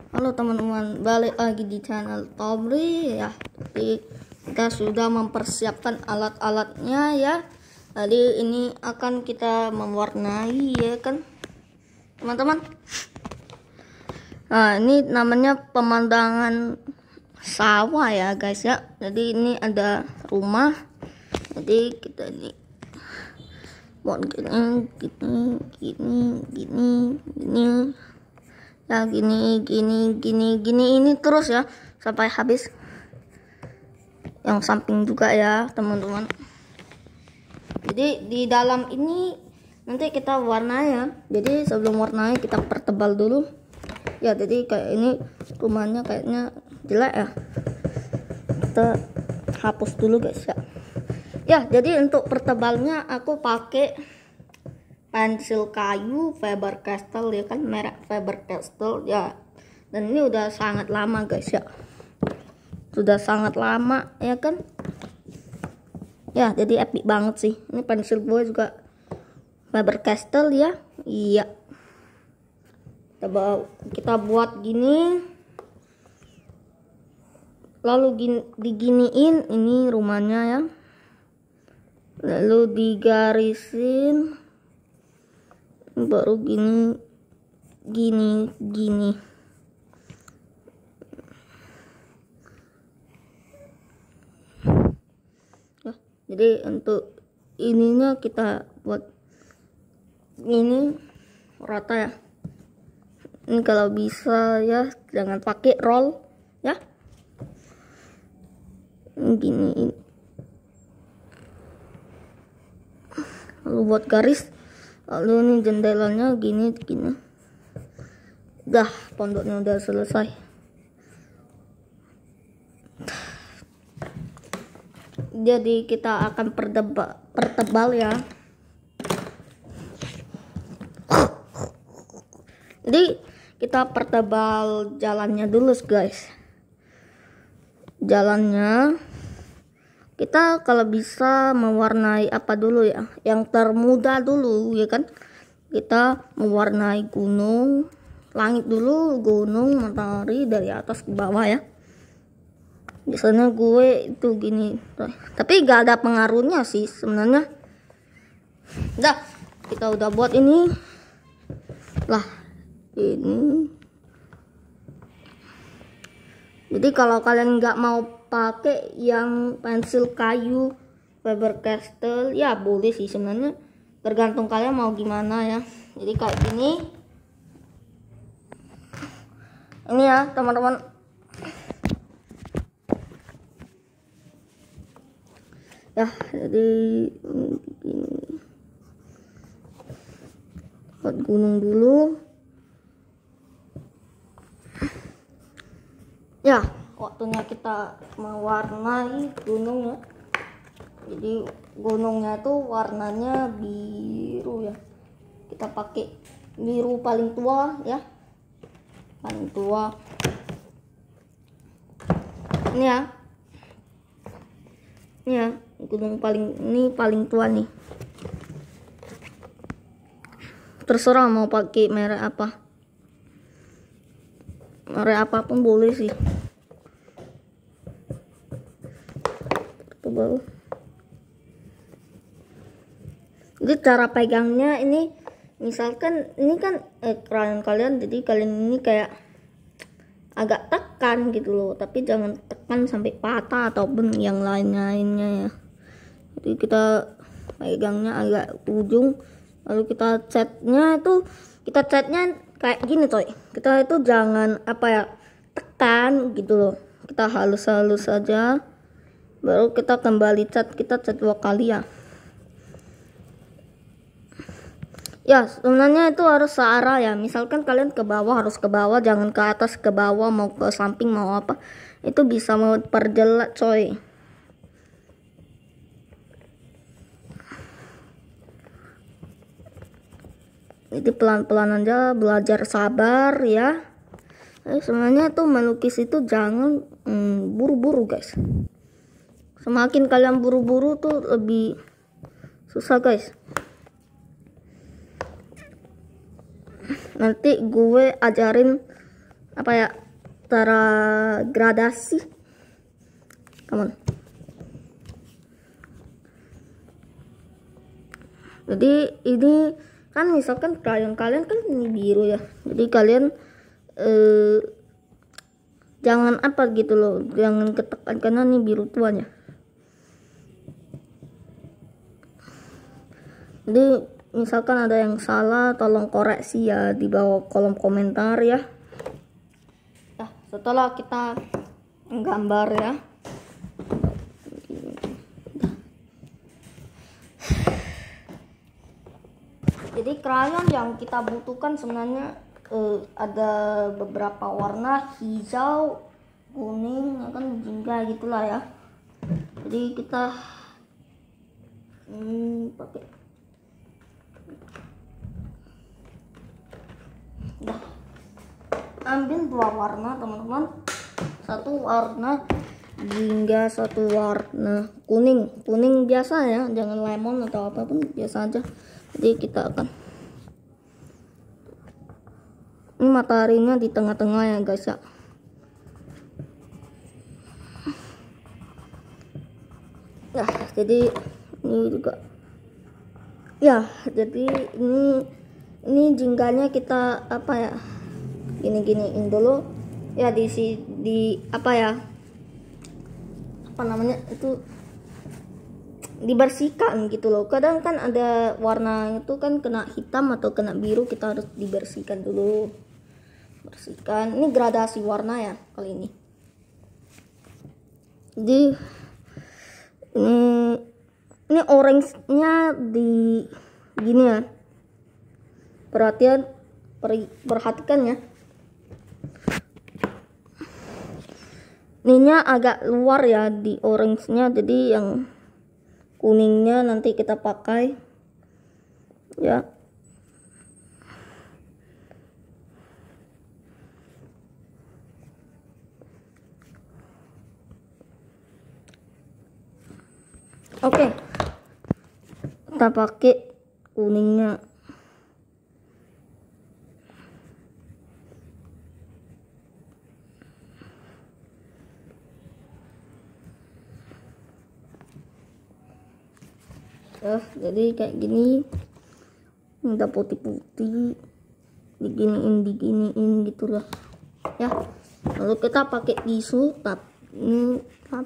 Halo teman-teman, balik lagi di channel Tobri ya. Jadi kita sudah mempersiapkan alat-alatnya ya. Jadi ini akan kita mewarnai ya kan teman-teman. Nah ini namanya pemandangan sawah ya guys ya. Jadi ini ada rumah. Jadi kita ini buat gini ya, gini ini terus ya sampai habis. Yang samping juga ya teman-teman. Jadi di dalam ini nanti kita warna ya. Jadi sebelum warnanya kita pertebal dulu ya. Jadi kayak ini rumahnya kayaknya jelek ya, kita hapus dulu guys ya. Ya jadi untuk pertebalnya aku pakai pensil kayu Faber-Castell ya kan, merek Faber-Castell ya. Dan ini udah sangat lama guys ya, sudah sangat lama ya kan ya. Jadi epic banget sih ini pensil gue juga Faber-Castell ya. Iya, kita buat gini, lalu diginiin ini rumahnya ya, lalu digarisin baru gini. Jadi untuk ininya kita buat ini rata ya. Ini kalau bisa ya jangan pakai roll ya. Gini. Lalu buat garis. Lalu ini jendelanya gini. Dah, pondoknya udah selesai. Jadi kita akan pertebal ya. Jadi kita pertebal jalannya dulu guys. Jalannya kita kalau bisa mewarnai apa dulu ya, yang termudah dulu ya kan. Kita mewarnai gunung, langit dulu, gunung, matahari dari atas ke bawah ya. Biasanya gue itu gini, tapi gak ada pengaruhnya sih sebenarnya. Dah, kita udah buat ini lah ini. Jadi kalau kalian nggak mau pakai yang pensil kayu Faber-Castell ya boleh sih sebenarnya, tergantung kalian mau gimana ya. Jadi kayak gini ini ya teman-teman ya. Jadi gini, buat gunung dulu ya. Waktunya kita mewarnai gunung ya. Jadi gunungnya tuh warnanya biru ya. Kita pakai biru paling tua ya, paling tua ini ya. Ini ya gunung paling tua nih. Terserah mau pakai merek apa, merek apapun boleh sih. Baru. Jadi cara pegangnya ini, misalkan ini kan kalian, jadi kalian ini kayak agak tekan gitu loh, tapi jangan tekan sampai patah ataupun yang lainnya ya. Jadi kita pegangnya agak ujung, lalu kita catnya kayak gini coy. Kita itu jangan apa ya, tekan gitu loh, kita halus-halus saja. Baru kita kembali kita cat 2 kali ya. Ya sebenarnya itu harus searah ya. Misalkan kalian ke bawah harus ke bawah, jangan ke atas ke bawah, mau ke samping mau apa, itu bisa memperjelek coy. Jadi pelan-pelan aja, belajar sabar ya. Sebenarnya tuh melukis itu jangan buru-buru guys. Semakin kalian buru-buru tuh lebih susah guys. Nanti gue ajarin apa ya, tergradasi. Come on. Jadi ini kan misalkan kalian kan ini biru ya, jadi kalian jangan apa gitu loh, jangan ketekan karena ini biru tuanya. Jadi misalkan ada yang salah, tolong koreksi ya di bawah kolom komentar ya. Nah, setelah kita menggambar ya, jadi krayon yang kita butuhkan sebenarnya ada beberapa warna, hijau, kuning, kan jingga gitulah ya. Jadi kita pakai ambil 2 warna teman-teman, satu warna jingga, satu warna kuning biasa ya, jangan lemon atau apapun, biasa aja. Jadi kita akan, ini mataharinya di tengah-tengah ya guys ya. Nah, jadi ini juga ya, jadi ini jingganya kita apa ya, gini-giniin dulu ya, di apa ya, apa namanya itu, dibersihkan gitu loh. Kadang kan ada warna itu kan kena hitam atau kena biru, kita harus dibersihkan dulu. Bersihkan. Ini gradasi warna ya kali ini. Jadi ini orange-nya di gini ya. Perhatikan ya. Ininya agak luar ya di orange-nya, jadi yang kuningnya nanti kita pakai ya. Oke, kita pakai kuningnya. Jadi kayak gini, udah putih-putih, diginiin gitu lah ya. Lalu kita pakai tisu, ini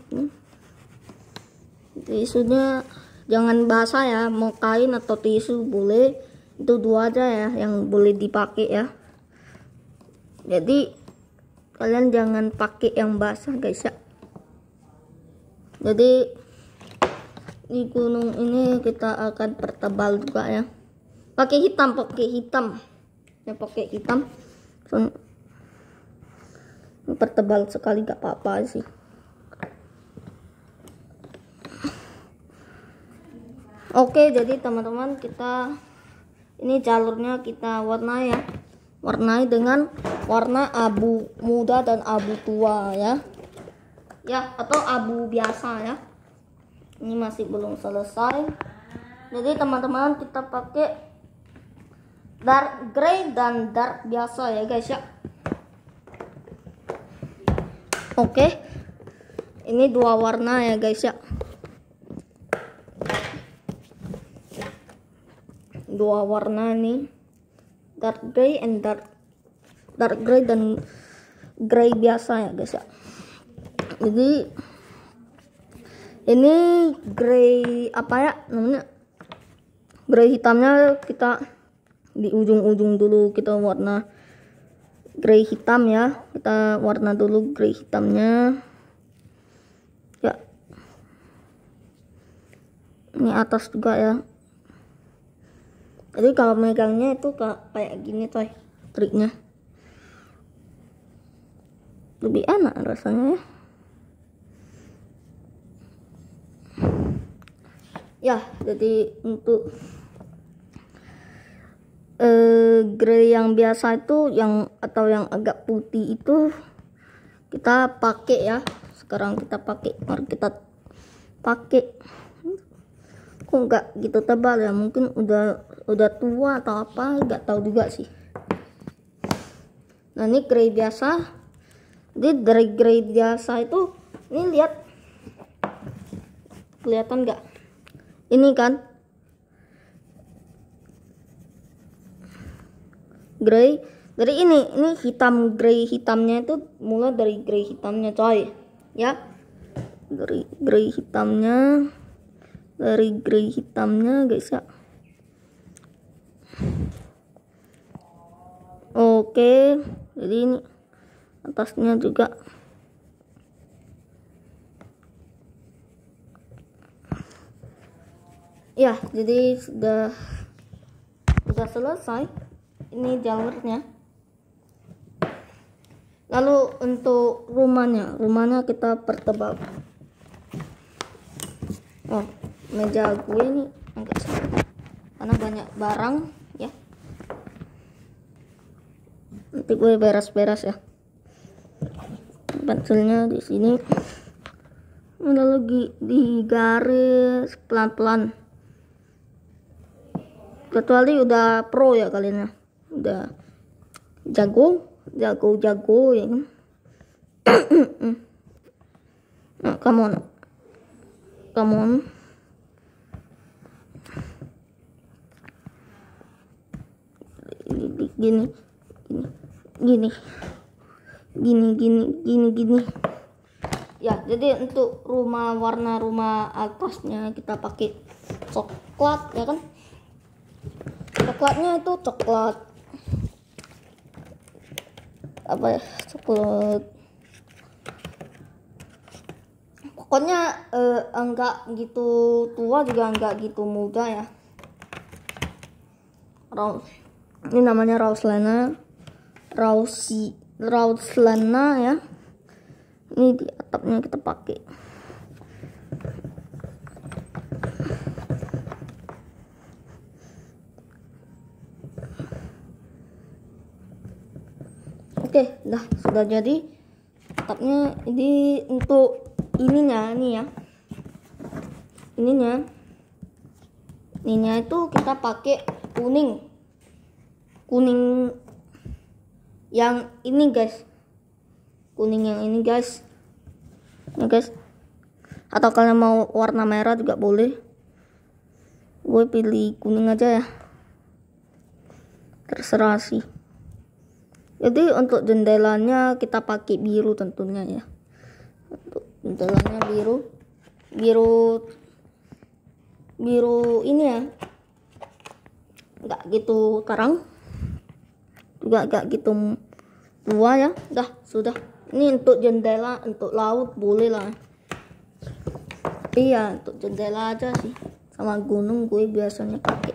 tisunya jangan basah ya, mau kain atau tisu boleh, itu 2 aja ya yang boleh dipakai ya. Jadi kalian jangan pakai yang basah guys ya. Jadi di gunung ini kita akan pertebal juga ya, pakai hitam ya, pakai hitam. Pertebal sekali gak apa-apa sih. Oke, jadi teman-teman, kita ini jalurnya kita warnai ya, warnai dengan warna abu muda dan abu tua ya, atau abu biasa ya. Ini masih belum selesai. Jadi teman-teman, kita pakai dark gray dan dark biasa ya guys ya. Oke, ini 2 warna ya guys ya, 2 warna nih, dark gray and dark gray dan gray biasa ya guys ya. Jadi ini gray apa ya namanya, gray hitamnya kita di ujung-ujung dulu, kita warna gray hitam ya, kita warna dulu gray hitamnya ya. Ini atas juga ya. Jadi kalau megangnya itu kayak gini coy, triknya lebih enak rasanya ya. Ya, jadi untuk gray yang biasa itu, yang atau yang agak putih itu kita pakai ya. Sekarang kita pakai, mari kita pakai. Kok nggak gitu tebal ya, mungkin udah tua atau apa, nggak tahu juga sih. Nah ini grey biasa. Jadi dari grey biasa itu, ini lihat, kelihatan nggak? Ini kan grey. Dari ini hitam, grey hitamnya itu mulai dari grey hitamnya coy, ya. Dari grey hitamnya, guys ya. Oke, jadi ini atasnya juga. Ya, jadi sudah selesai. Ini jalurnya. Lalu untuk rumahnya kita pertebal. Oh, meja gue ini agak sedikit karena banyak barang ya. Nanti gue beres-beres ya. Pensilnya di sini. Lalu digaris pelan-pelan. Kecuali udah pro ya kalian ya. Udah jago ya kan. Nah, come on. Gini. Ya, jadi untuk warna rumah atasnya kita pakai coklat ya kan. Coklatnya itu coklat apa ya, coklat pokoknya enggak gitu tua juga enggak gitu muda ya. Ini namanya Rauslana ya. Ini di atapnya kita pakai. Oke, sudah jadi atapnya. Ini untuk ininya itu kita pakai kuning yang ini guys, ya guys. Atau kalian mau warna merah juga boleh. Gue pilih kuning aja ya, terserah sih. Jadi untuk jendelanya kita pakai biru tentunya ya. Untuk jendelanya biru ini ya, nggak gitu terang juga nggak gitu tua ya. Sudah. Ini untuk jendela, untuk laut boleh lah. Iya, untuk jendela aja sih. Sama gunung gue biasanya pakai.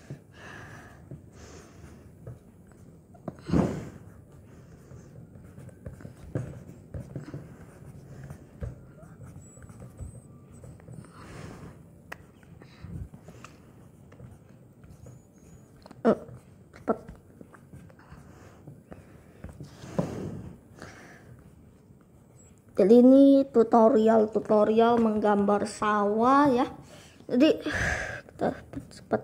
Jadi ini tutorial menggambar sawah ya. Jadi kita cepat.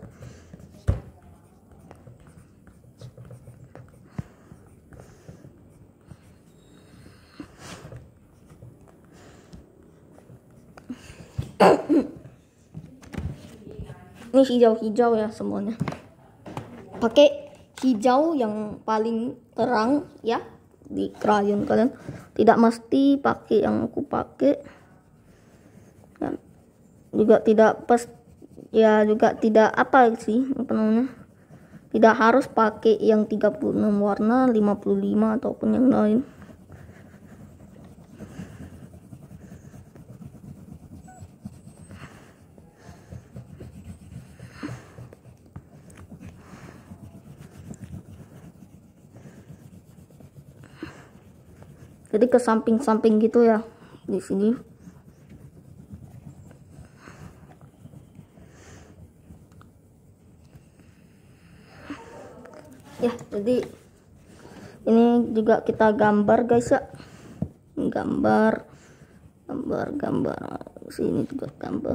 Ini hijau-hijau ya semuanya. Pakai hijau yang paling terang ya di krayon kalian. Tidak mesti pakai yang aku pakai. Ya, juga tidak pas ya, juga tidak apa sih namanya. Tidak harus pakai yang 36 warna, 55 ataupun yang lain. Jadi ke samping-samping gitu ya di sini. Ya, jadi ini juga kita gambar guys ya. Gambar sini juga gambar.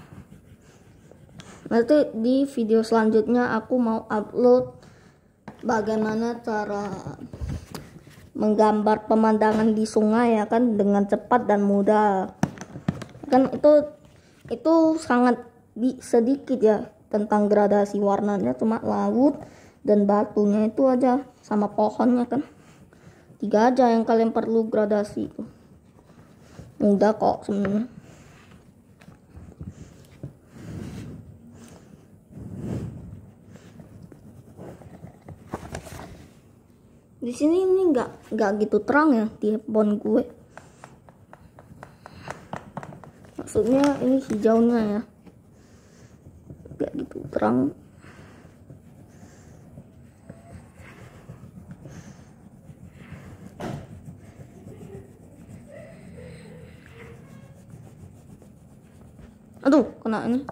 Nanti di video selanjutnya aku mau upload bagaimana cara menggambar pemandangan di sungai ya kan dengan cepat dan mudah. Kan itu sangat sedikit ya tentang gradasi warnanya, cuma laut dan batunya itu aja sama pohonnya kan. 3 aja yang kalian perlu gradasi itu. Mudah kok sebenarnya. Di sini ini nggak gitu terang ya di handphone gue. Maksudnya ini hijaunya ya, nggak gitu terang. Aduh, kena ini.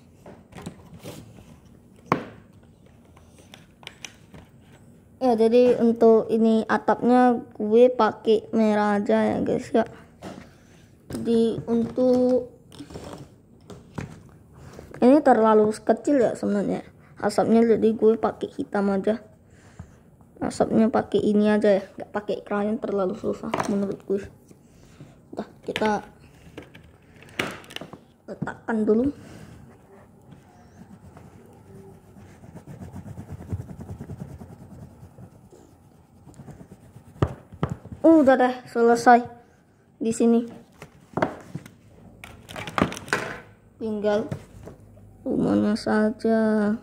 Ya, jadi untuk ini atapnya gue pakai merah aja ya guys ya. Jadi untuk ini terlalu kecil ya sebenarnya asapnya, jadi gue pakai hitam aja. Asapnya pakai ini aja ya, nggak pakai krayon, terlalu susah menurut gue. Udah, kita letakkan dulu. Udah deh, selesai di sini. Tinggal rumahnya saja.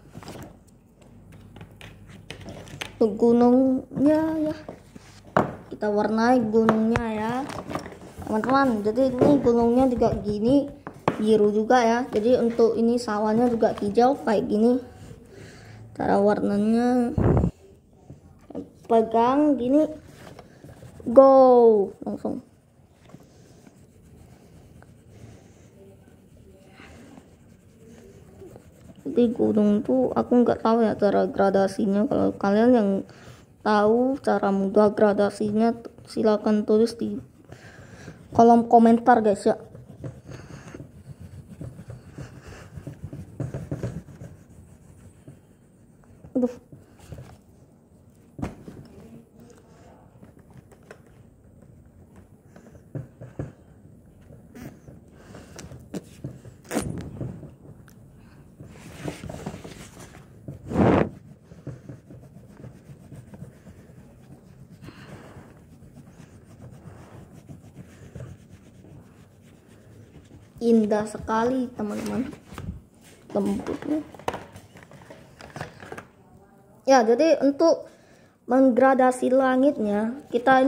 Gunungnya ya, kita warnai gunungnya ya teman-teman. Jadi ini gunungnya juga gini, biru juga ya. Jadi untuk ini sawahnya juga hijau kayak gini. Cara warnanya pegang gini, go langsung. Jadi gunung tuh aku nggak tahu ya cara gradasinya. Kalau kalian yang tahu cara mudah gradasinya, silakan tulis di kolom komentar guys ya. Aduh. Indah sekali teman-teman, lembutnya ya. Jadi untuk menggradasi langitnya kita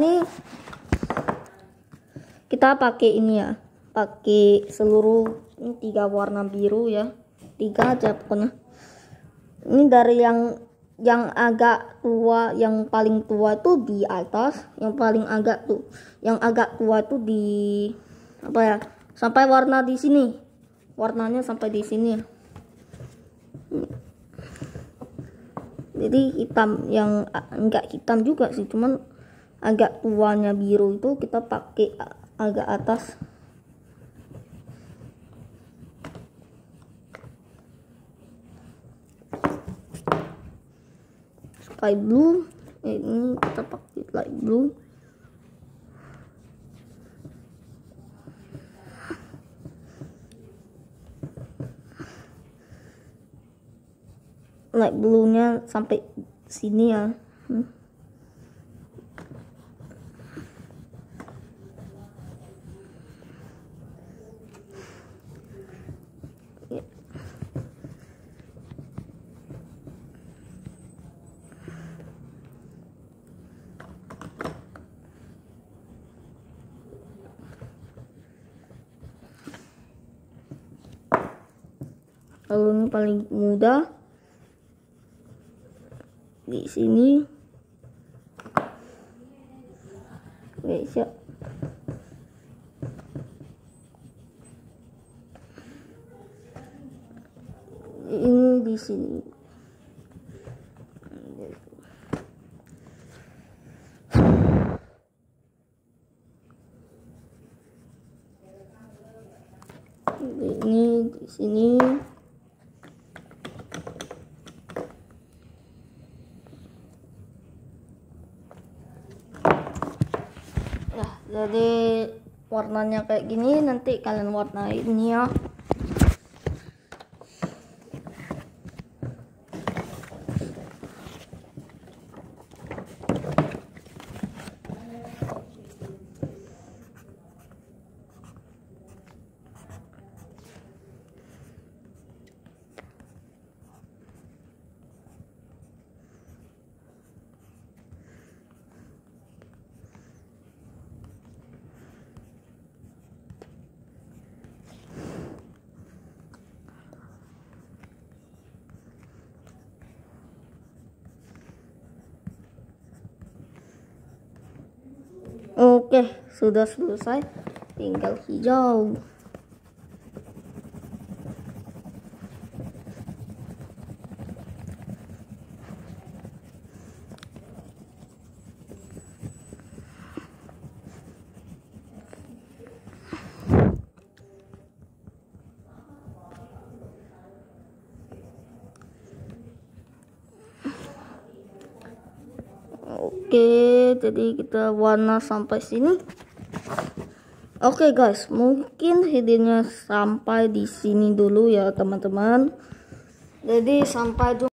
pakai ini ya, pakai seluruh ini 3 warna biru ya, 3 aja pokoknya. Ini dari yang agak tua, yang paling tua tuh di atas, yang agak tua tuh di apa ya, sampai warna di sini, warnanya sampai di sini. Jadi hitam, yang enggak hitam juga sih, cuman agak tuanya biru itu kita pakai agak atas. Sky blue, ini kita pakai light blue. Light blue-nya sampai sini ya. Lalu ini paling mudah di sini guys ya. Ini di sini. Ini di sini. Jadi warnanya kayak gini, nanti kalian warnain ini ya. Oke, sudah selesai, tinggal hijau. Oke, jadi kita warna sampai sini. Oke guys, mungkin videonya sampai di sini dulu ya teman-teman. Jadi sampai jumpa.